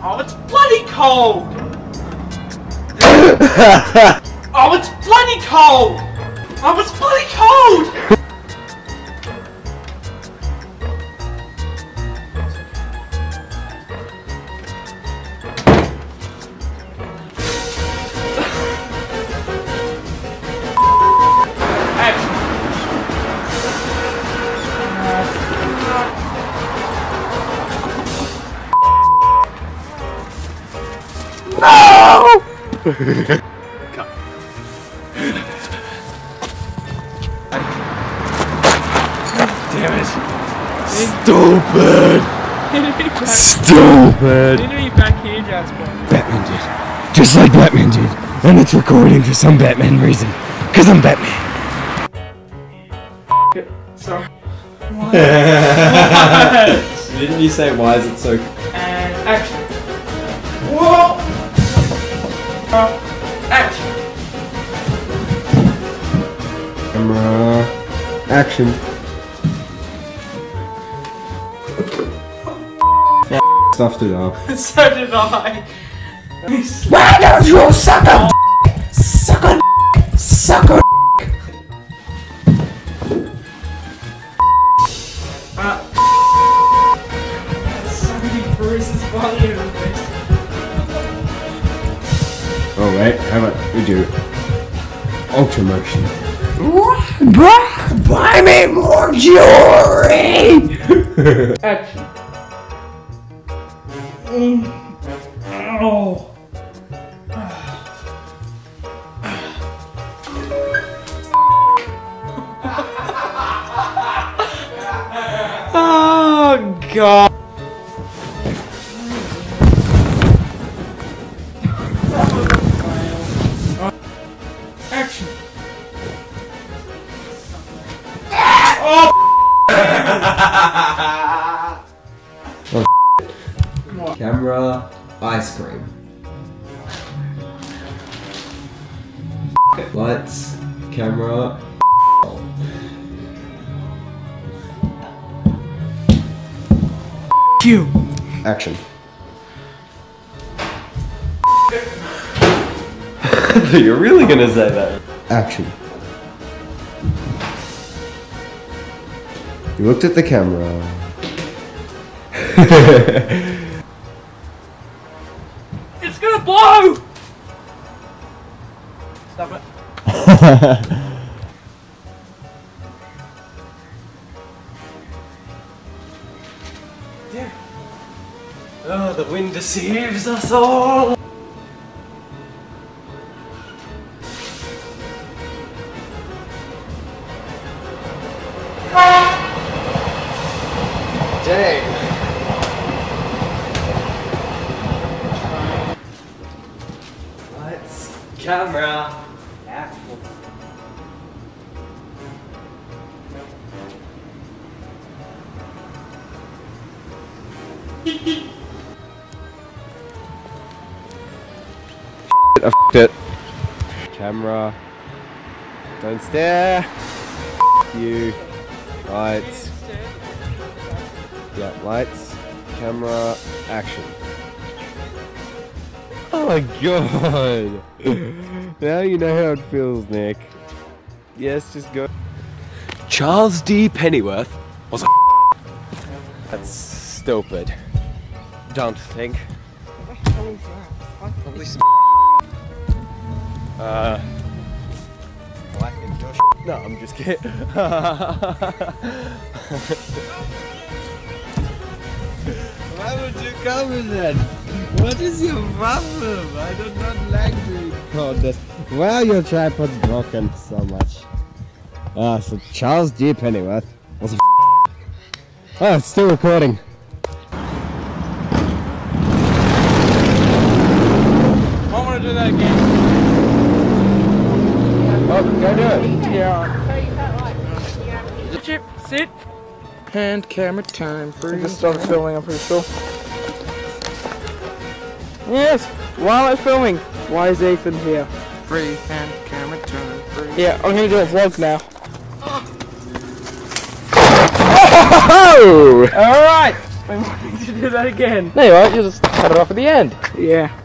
Oh, it's bloody cold! Oh, it's bloody cold! Oh, it's bloody cold! No! Damn it. Stupid! Stupid! You need to be back here, Jasper. Batman did. Just like Batman did. And it's recording for some Batman reason. Cause I'm Batman. So. What? Didn't you say why is it so... And action. Whoa! Action. Camera. Action. Stuffed it up. So did I. Why don't you suck a suck a suck a so many bruises all over the face. Oh wait, how about we do ultra motion? Buy me more jewelry! Action. Oh. Oh God. Action. Oh. Camera, ice cream. Lights, camera. Cue. Action. You're really gonna say that? Action. You looked at the camera. It's gonna blow! Stop it. Yeah. Oh, the wind deceives us all! Dang. Lights, camera, action. I f***ed it. Camera. Don't stare. You. Lights. Yeah, lights, camera, action. Oh my god! Now you know how it feels, Nick. Yes, just go. Charles D. Pennyworth was a That's stupid. Don't think. What the hell is that? Probably some I think you're No, I'm just kidding. Why would you come with that? What is your problem? I do not like to record this. Well, your tripod's broken so much. So Charles D. Pennyworth was a Oh, it's still recording. I want to do that again. Oh, go do it. Yeah. Chip, sit. And camera time. I just started filming, I'm pretty sure. Yes! While I'm filming, why is Ethan here? Free and camera time. Free. Yeah, I'm gonna do a vlog now. Oh! Alright! do that again. No, you won't. You'll just cut it off at the end. Yeah.